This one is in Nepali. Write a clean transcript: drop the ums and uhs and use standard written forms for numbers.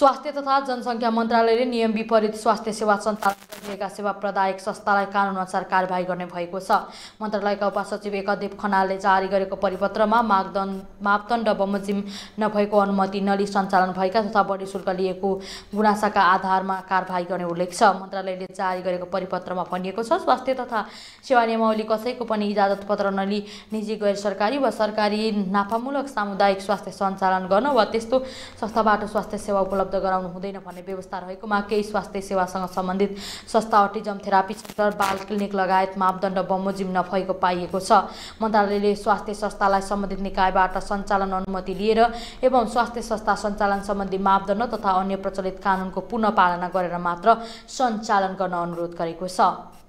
स्वास्थ्य तथा जनसङ्ख्या मन्त्रालयले नियम विपरीत स्वास्थ्य सेवा सञ्चालन गरिरहेका सेवा प्रदायक संस्थालाई कानुनअनुसार कारबाही गर्ने भएको छ। मन्त्रालयका उपसचिव एकदेव खनालले जारी गरेको परिपत्रमा मापदण्ड बमोजिम नभएको अनुमति नलिई सञ्चालन भएका तथा बढी शुल्क लिएको गुनासाका आधारमा कारबाही गर्ने उल्लेख छ। मन्त्रालयले जारी गरेको परिपत्रमा भनिएको छ, स्वास्थ्य तथा सेवा नियमावली कसैको पनि इजाजत पत्र नलिई निजी, गैर सरकारी वा सरकारी नाफामूलक सामुदायिक स्वास्थ्य सञ्चालन गर्न वा त्यस्तो संस्थाबाट स्वास्थ्य सेवा उपलब्ध गराउनु हुँदैन भन्ने व्यवस्था रहेकोमा केही स्वास्थ्य सेवासँग सम्बन्धित संस्था, अटिजम थेरापी सेन्टर, बाल क्लिनिक लगायत मापदण्ड बमोजिम नभएको पाइएको छ। मन्त्रालयले स्वास्थ्य संस्थालाई सम्बन्धित निकायबाट सञ्चालन अनुमति लिएर एवं स्वास्थ्य संस्था सञ्चालन सम्बन्धी मापदण्ड तथा अन्य प्रचलित कानुनको पुनः पालना गरेर मात्र सञ्चालन गर्न अनुरोध गरेको छ।